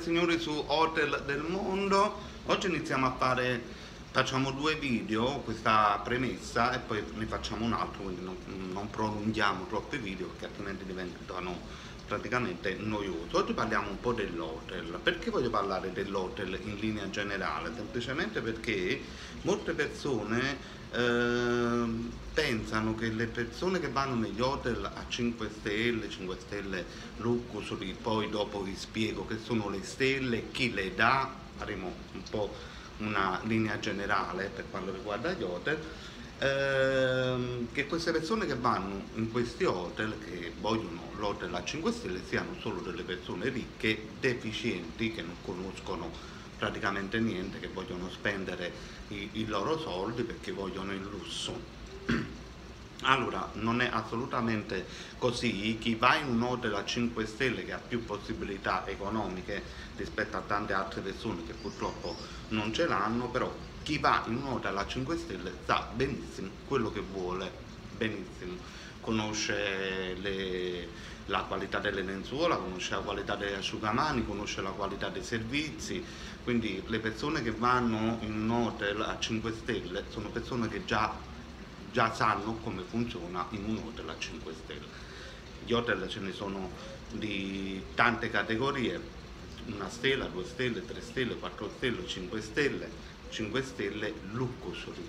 signori su Hotel del Mondo. Oggi iniziamo facciamo due video, questa premessa, e poi ne facciamo un altro, quindi non prolunghiamo troppi video perché altrimenti diventano praticamente noiosi. Oggi parliamo un po' dell'hotel. Perché voglio parlare dell'hotel in linea generale? Semplicemente perché molte persone pensano che le persone che vanno negli hotel a 5 stelle luxury, poi dopo vi spiego che sono le stelle, chi le dà, faremo un po' una linea generale per quanto riguarda gli hotel, che queste persone che vanno in questi hotel, che vogliono l'hotel a 5 stelle, siano solo delle persone ricche, deficienti, che non conoscono praticamente niente, che vogliono spendere i loro soldi perché vogliono il lusso. Allora, non è assolutamente così. Chi va in un hotel a 5 stelle che ha più possibilità economiche rispetto a tante altre persone che purtroppo non ce l'hanno, però chi va in un hotel a 5 stelle sa benissimo quello che vuole, benissimo, conosce la qualità delle lenzuola, conosce la qualità degli asciugamani, conosce la qualità dei servizi. Quindi le persone che vanno in un hotel a 5 stelle sono persone che già sanno come funziona in un hotel a 5 stelle. Gli hotel ce ne sono di tante categorie: 1 stella, 2 stelle, 3 stelle, 4 stelle, 5 stelle, 5 stelle luxury.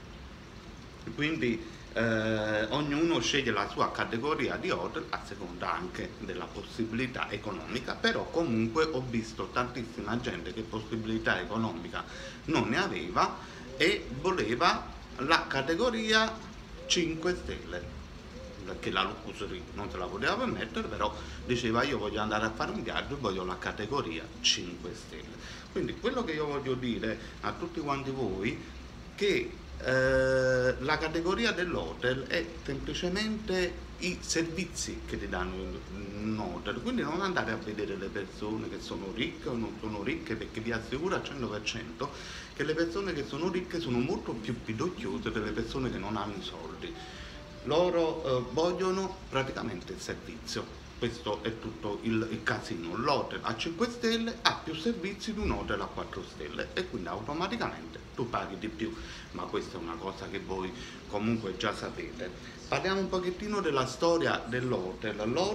Quindi ognuno sceglie la sua categoria di hotel a seconda anche della possibilità economica, però comunque ho visto tantissima gente che possibilità economica non ne aveva e voleva la categoria 5 stelle, perché la luxury non se la poteva permettere, però diceva: io voglio andare a fare un viaggio e voglio la categoria 5 stelle. Quindi quello che io voglio dire a tutti quanti voi è che la categoria dell'hotel è semplicemente i servizi che ti danno un hotel, quindi non andare a vedere le persone che sono ricche o non sono ricche, perché vi assicuro al 100% che le persone che sono ricche sono molto più pidocchiose delle persone che non hanno i soldi. Loro vogliono praticamente il servizio. Questo è tutto il casino. L'hotel a 5 stelle ha più servizi di un hotel a 4 stelle e quindi automaticamente tu paghi di più, ma questa è una cosa che voi comunque già sapete. Parliamo un pochettino della storia dell'hotel.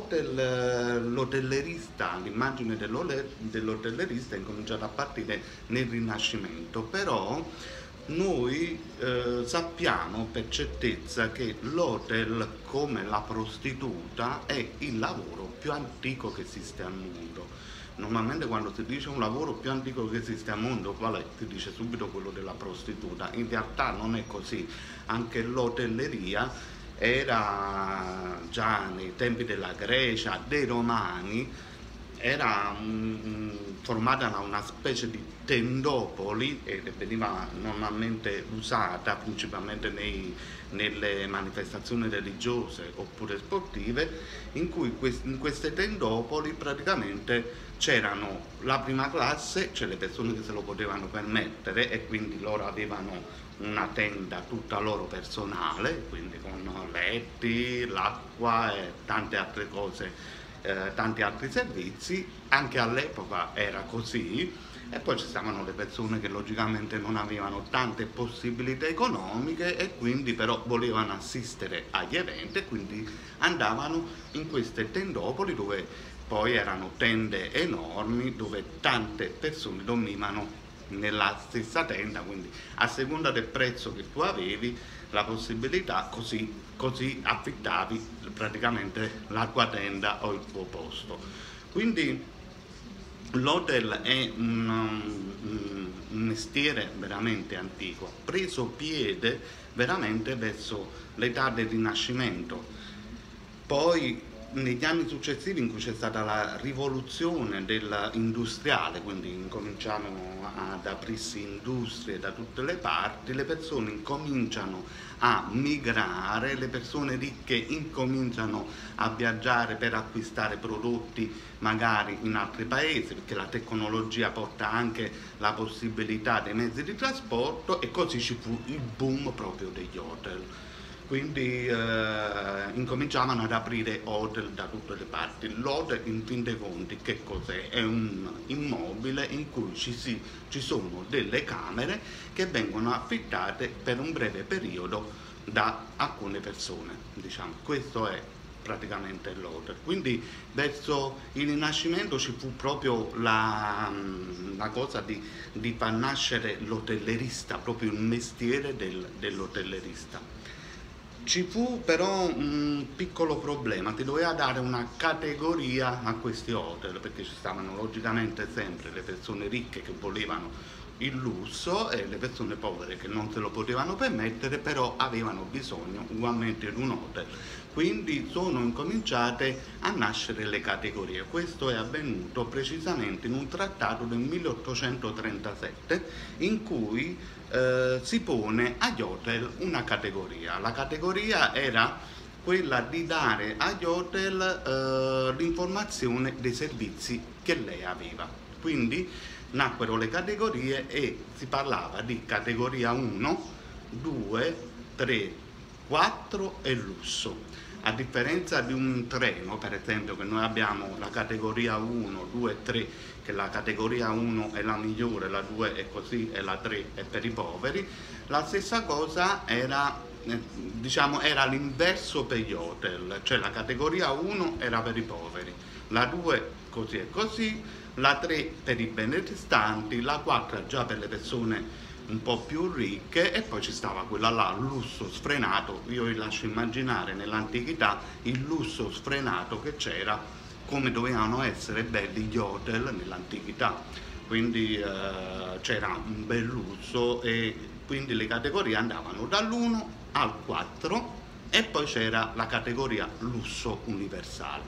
L'hotellerista, l'immagine dell'hotellerista è incominciata a partire nel Rinascimento, però noi sappiamo per certezza che l'hotel, come la prostituta, è il lavoro più antico che esiste al mondo. Normalmente quando si dice un lavoro più antico che esiste al mondo, qual è? Si dice subito quello della prostituta. In realtà non è così. Anche l'hotelleria era già nei tempi della Grecia, dei Romani, era formata da una specie di tendopoli e veniva normalmente usata principalmente nelle manifestazioni religiose oppure sportive, in cui in queste tendopoli praticamente c'erano la prima classe, cioè le persone che se lo potevano permettere, e quindi loro avevano una tenda tutta loro personale, quindi con letti, l'acqua e tante altre cose, tanti altri servizi. Anche all'epoca era così. E poi ci stavano le persone che logicamente non avevano tante possibilità economiche e quindi però volevano assistere agli eventi, e quindi andavano in queste tendopoli, dove poi erano tende enormi dove tante persone dormivano nella stessa tenda, quindi a seconda del prezzo che tu avevi la possibilità, così affittavi praticamente la tua tenda o il tuo posto. Quindi l'hotel è un mestiere veramente antico, preso piede veramente verso l'età del Rinascimento. Poi negli anni successivi, in cui c'è stata la rivoluzione industriale, quindi incominciano ad aprirsi industrie da tutte le parti, le persone incominciano a migrare, le persone ricche incominciano a viaggiare per acquistare prodotti magari in altri paesi, perché la tecnologia porta anche la possibilità dei mezzi di trasporto, e così ci fu il boom proprio degli hotel. quindi incominciavano ad aprire hotel da tutte le parti. L'hotel, in fin dei conti, che cos'è? È un immobile in cui ci sono delle camere che vengono affittate per un breve periodo da alcune persone, diciamo. Questo è praticamente l'hotel. Quindi verso il Rinascimento ci fu proprio la cosa di far nascere l'hotellerista, proprio il mestiere dell'hotellerista. Ci fu però un piccolo problema: ti doveva dare una categoria a questi hotel, perché ci stavano logicamente sempre le persone ricche che volevano il lusso e le persone povere che non se lo potevano permettere, però avevano bisogno ugualmente di un hotel. Quindi sono incominciate a nascere le categorie. Questo è avvenuto precisamente in un trattato del 1837 in cui si pone agli hotel una categoria. La categoria era quella di dare agli hotel l'informazione dei servizi che lei aveva. Quindi nacquero le categorie e si parlava di categoria 1, 2, 3, 4 e lusso. A differenza di un treno, per esempio, che noi abbiamo la categoria 1, 2 e 3, che la categoria 1 è la migliore, la 2 è così e la 3 è per i poveri, la stessa cosa era, diciamo, era l'inverso per gli hotel, cioè la categoria 1 era per i poveri, la 2 così e così, la 3 per i benestanti, la 4 già per le persone un po' più ricche, e poi ci stava quella là, lusso sfrenato. Io vi lascio immaginare nell'antichità il lusso sfrenato che c'era, come dovevano essere belli gli hotel nell'antichità, quindi c'era un bel lusso, e quindi le categorie andavano dall'1 al 4 e poi c'era la categoria lusso universale.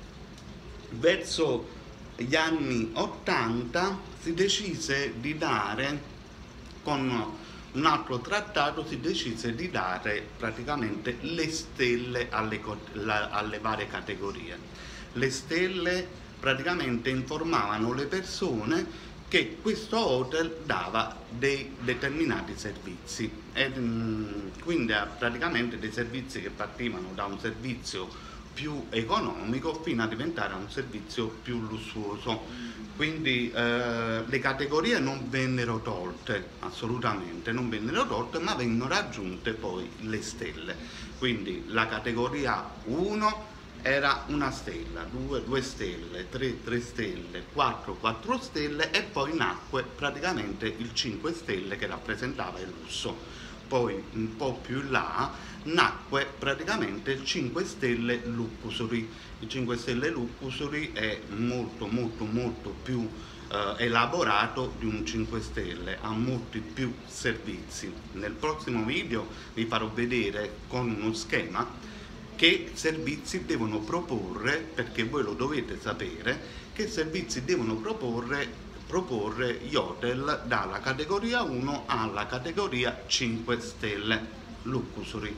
Verso gli anni 80 si decise di dare, con un altro trattato si decise di dare praticamente le stelle alle varie categorie. Le stelle praticamente informavano le persone che questo hotel dava dei determinati servizi, e quindi praticamente dei servizi che partivano da un servizio più economico fino a diventare un servizio più lussuoso. Quindi le categorie non vennero tolte, assolutamente non vennero tolte, ma vennero aggiunte poi le stelle. Quindi la categoria 1 era una stella, 2 stelle, 3 stelle, 4 stelle, e poi nacque praticamente il 5 stelle che rappresentava il lusso. Poi un po' più in là nacque praticamente il 5 stelle luxury. Il 5 stelle luxury è molto più elaborato di un 5 stelle, ha molti più servizi. Nel prossimo video vi farò vedere con uno schema che servizi devono proporre, perché voi lo dovete sapere, che servizi devono proporre gli hotel dalla categoria 1 alla categoria 5 stelle luxury.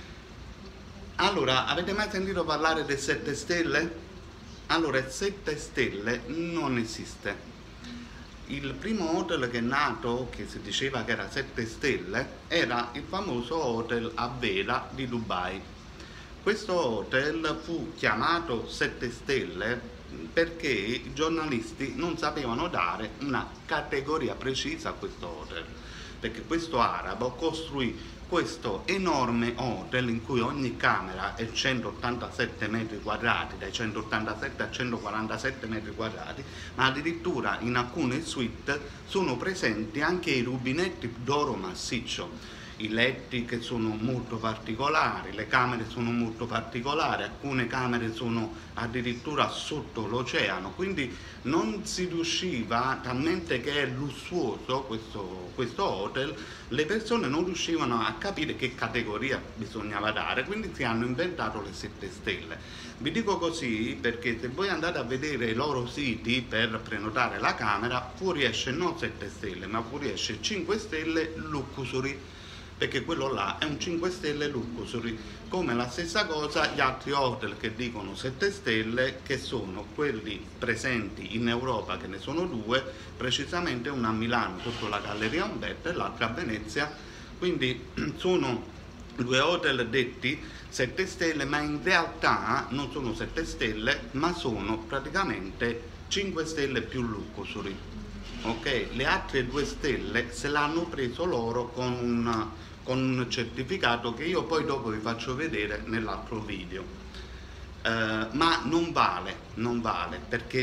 Allora, avete mai sentito parlare del 7 stelle? Allora, il 7 stelle non esiste. Il primo hotel che è nato, che si diceva che era 7 stelle, era il famoso hotel a vela di Dubai. Questo hotel fu chiamato 7 stelle perché i giornalisti non sapevano dare una categoria precisa a questo hotel, perché questo arabo costruì questo enorme hotel in cui ogni camera è 187 metri quadrati, dai 187 a 147 metri quadrati, ma addirittura in alcune suite sono presenti anche i rubinetti d'oro massiccio. I letti che sono molto particolari, le camere sono molto particolari, alcune camere sono addirittura sotto l'oceano, quindi non si riusciva, talmente che è lussuoso questo hotel, le persone non riuscivano a capire che categoria bisognava dare, quindi si hanno inventato le 7 stelle. Vi dico così perché se voi andate a vedere i loro siti per prenotare la camera, fuoriesce non 7 stelle, ma fuoriesce 5 stelle luxury, perché quello là è un 5 stelle luxury. Come la stessa cosa gli altri hotel che dicono 7 stelle, che sono quelli presenti in Europa, che ne sono 2, precisamente una a Milano sotto la Galleria Umberto e l'altra a Venezia, quindi sono due hotel detti 7 stelle, ma in realtà non sono 7 stelle, ma sono praticamente 5 stelle più luxury. Ok, le altre 2 stelle se l'hanno preso loro con un certificato che io poi dopo vi faccio vedere nell'altro video. Ma non vale perché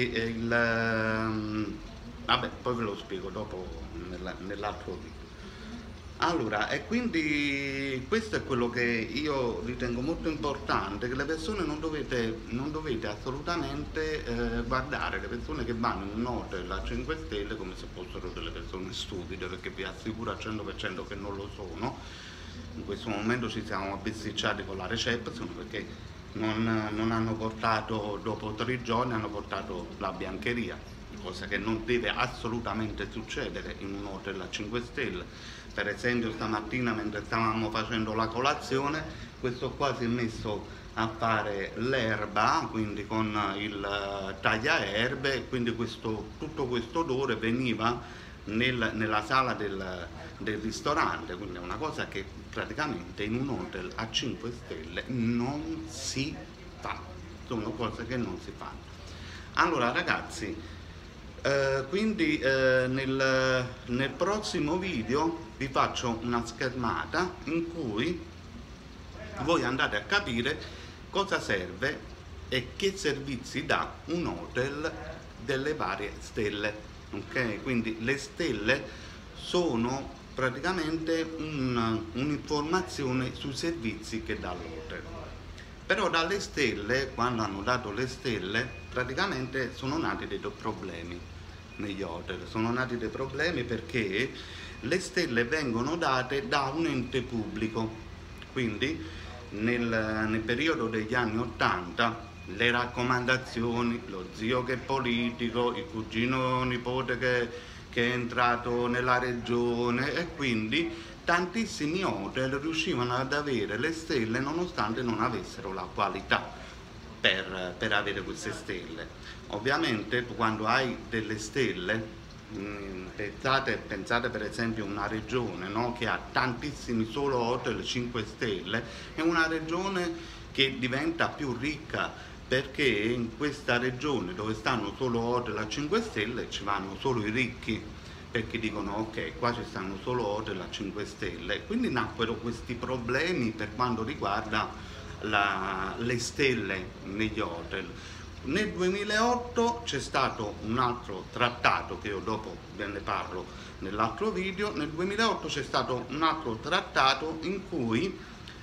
vabbè, poi ve lo spiego dopo nell'altro video. Allora, e quindi questo è quello che io ritengo molto importante, che le persone non dovete assolutamente guardare le persone che vanno in un hotel a 5 stelle come se fossero delle persone stupide, perché vi assicuro al 100% che non lo sono. In questo momento ci siamo abbisticciati con la reception perché non hanno portato, dopo 3 giorni hanno portato la biancheria, cosa che non deve assolutamente succedere in un hotel a 5 stelle. Per esempio stamattina mentre stavamo facendo la colazione, questo qua si è messo a fare l'erba, quindi con il tagliaerbe, quindi tutto questo odore veniva nella sala del ristorante, quindi è una cosa che praticamente in un hotel a 5 stelle non si fa, sono cose che non si fanno. Allora ragazzi, quindi nel prossimo video vi faccio una schermata in cui voi andate a capire cosa serve e che servizi dà un hotel delle varie stelle. Ok, quindi le stelle sono praticamente un'informazione sui servizi che dà l'hotel. Però dalle stelle, quando hanno dato le stelle, praticamente sono nati dei problemi negli hotel. Sono nati dei problemi perché le stelle vengono date da un ente pubblico. Quindi nel periodo degli anni 80 le raccomandazioni, lo zio che è politico, il cugino nipote che è entrato nella regione, e quindi tantissimi hotel riuscivano ad avere le stelle nonostante non avessero la qualità per avere queste stelle. Ovviamente quando hai delle stelle, pensate per esempio a una regione, no, che ha tantissimi solo hotel 5 stelle, è una regione che diventa più ricca, perché in questa regione dove stanno solo hotel a 5 stelle ci vanno solo i ricchi, perché dicono ok, qua ci stanno solo hotel a 5 stelle, e quindi nacquero questi problemi per quanto riguarda le stelle negli hotel. Nel 2008 c'è stato un altro trattato, che io dopo ve ne parlo nell'altro video. Nel 2008 c'è stato un altro trattato in cui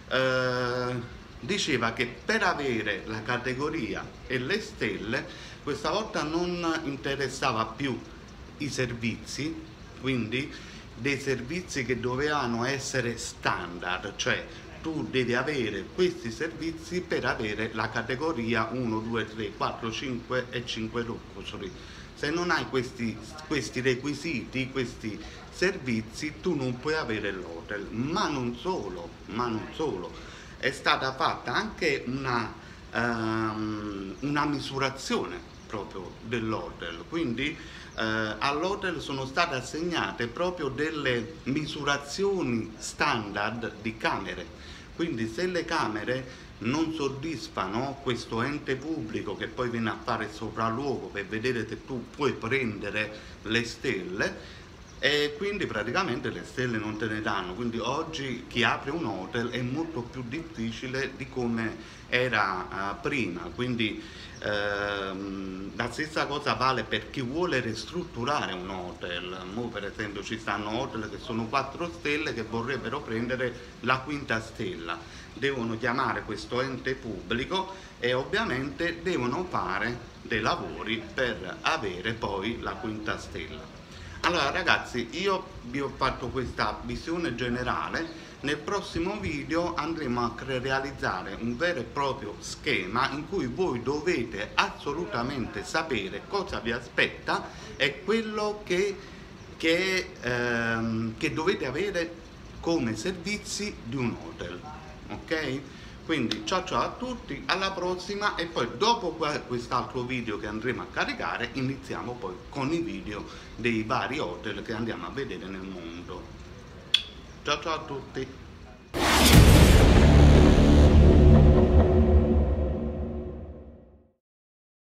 diceva che per avere la categoria e le stelle questa volta non interessava più i servizi, quindi dei servizi che dovevano essere standard, cioè tu devi avere questi servizi per avere la categoria 1, 2, 3, 4, 5 e 5 luxury. Se non hai questi requisiti, questi servizi, tu non puoi avere l'hotel. Ma non solo, è stata fatta anche una misurazione proprio dell'hotel, quindi all'hotel sono state assegnate proprio delle misurazioni standard di camere. Quindi se le camere non soddisfano questo ente pubblico che poi viene a fare sopralluogo per vedere se tu puoi prendere le stelle, e quindi praticamente le stelle non te ne danno. Quindi oggi chi apre un hotel è molto più difficile di come era prima. Quindi la stessa cosa vale per chi vuole ristrutturare un hotel. Per esempio ci stanno hotel che sono 4 stelle che vorrebbero prendere la 5ª stella, devono chiamare questo ente pubblico e ovviamente devono fare dei lavori per avere poi la 5ª stella. Allora ragazzi, io vi ho fatto questa visione generale. Nel prossimo video andremo a realizzare un vero e proprio schema in cui voi dovete assolutamente sapere cosa vi aspetta e quello che dovete avere come servizi di un hotel. Ok? Quindi ciao a tutti, alla prossima, e poi dopo quest'altro video che andremo a caricare iniziamo poi con i video dei vari hotel che andiamo a vedere nel mondo. Ciao a tutti.